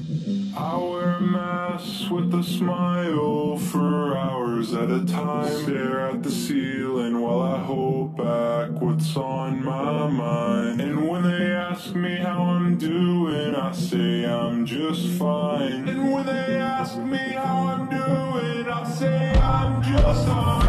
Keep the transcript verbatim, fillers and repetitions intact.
I wear a mask with a smile for hours at a time. Stare at the ceiling while I hold back what's on my mind. And when they ask me how I'm doing, I say I'm just fine. And when they ask me how I'm doing, I say I'm just fine.